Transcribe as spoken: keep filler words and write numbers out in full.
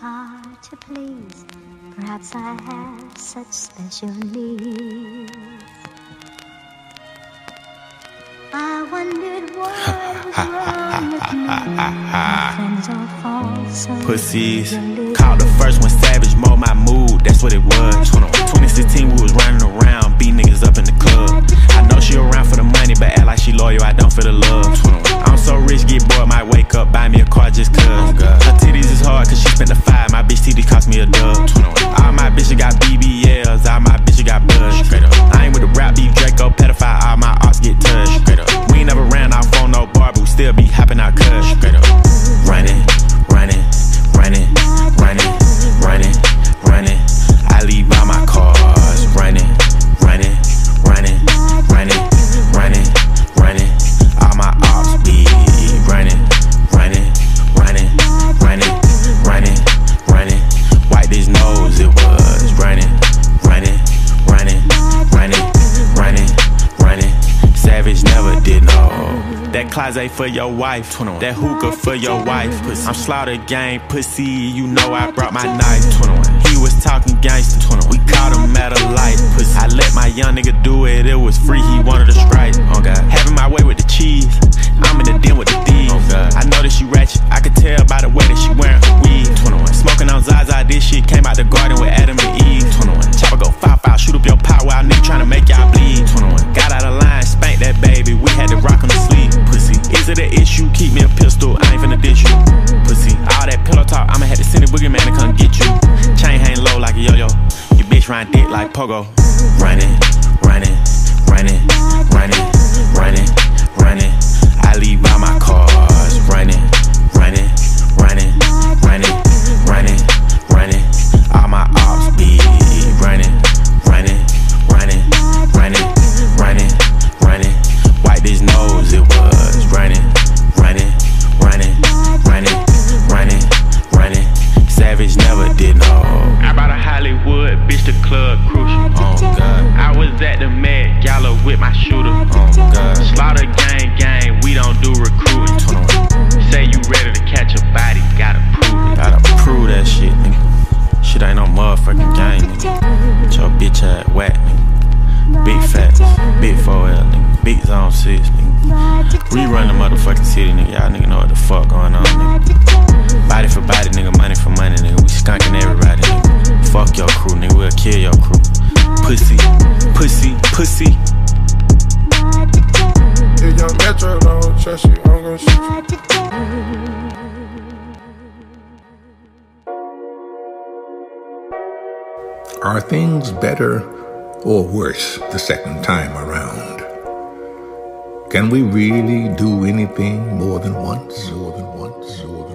hard to please. Perhaps I have such special needs. I wondered what was wrong with me. My friends all fall so Pussies, called the first one savage, mold my mood, that's what it was. twenty sixteen we was running around, beat niggas up in the club. I know she around for the money, but act like she loyal, I don't feel the love. I'm so rich, get bored, might wake up, buy me a car just cuz. Her titties is hard cause she spent the five, my bitch titties cost me a dub. All my bitches got B B Ls, all my bitches got buzz. I ain't with the rap beef, Draco, pedophile, all my opps get touched. We ain't never ran off on no bar, but we still be hopping out cuz. Running, running, running, running, running, running. I leave all my cars running, running, running, running, running, running. All my opps be running, running, running, running, running, running. Wipe his nose, it was running, running, running, running, running, running. Savage never did no. That closet for your wife, that hookah for your wife. I'm slaughter gang, pussy, you know I brought my knife. He was talking gangster, we caught him at a light. I let my young nigga do it, it was free, he wanted a strike. Having my way with the cheese, I'm in the den with the thieves. I know that she ratchet, I could tell by the way that she wearing her weed. Smoking on Zaza, this shit came out the garden with Adam and Eve. Chopper go foul foul, shoot up your pot while nigga tryna make y'all bleed. Got out of line, spanked that baby, we had to rock on the sleep. Pussy, is it an issue? Keep me a pistol, I ain't finna dish you. Pussy, all that pillow talk, I'ma have to send a boogeyman to come get you. Chain hang low like a yo-yo, your bitch ride dick like pogo. Running, running, running, running, running, running. I leave all my cars running, running, running, running, running, running. All my opps be running, running, running, running, running, running. Wipe his nose, it was running, running, running, running, running, running. Savage never did no. I bought a Hollywood, bitch, the club crucial. Oh God. I was at the Met Gala with my shooter. Oh God. Slaughter gang, gang, we don't do recruiting. Say you ready to catch a body, gotta prove it. Gotta prove that shit, nigga. Shit ain't no motherfucking gang, nigga. Get your bitch ass whack, nigga. Big facts, big four L, nigga. Big zone six, nigga. We run the motherfucking city, nigga. Y'all nigga know what the fuck going on, nigga. Body for body, nigga. Money for money, nigga. We skunking everybody, nigga. Fuck your crew, nigga. We'll kill your crew. Pussy, pussy, pussy. If young Metro don't trust you, I'm gonna shoot you. Are things better or worse the second time around? Can we really do anything more than once? More than once? More than